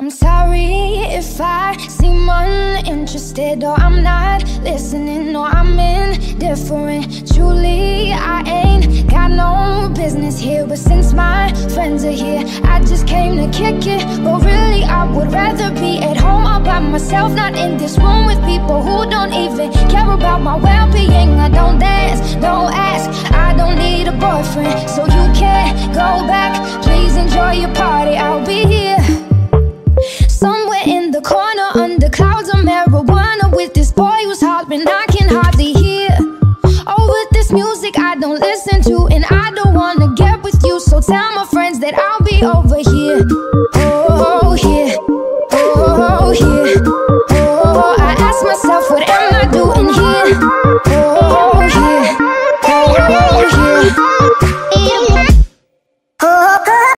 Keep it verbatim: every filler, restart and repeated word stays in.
I'm sorry if I seem uninterested, or I'm not listening, or I'm indifferent. Truly, I ain't got no business here, but since my friends are here, I just came to kick it. But really, I would rather be at home all by myself, not in this room with people who don't even care about my well-being. I don't dance, don't ask, I don't need a boyfriend, so you can't go back. Please enjoy your party, I'll be here somewhere in the corner under clouds of marijuana with this boy who's hollering I can hardly hear. Oh, with this music I don't listen to, and I don't wanna get with you, so tell my friends that I'll be over here. Oh, here.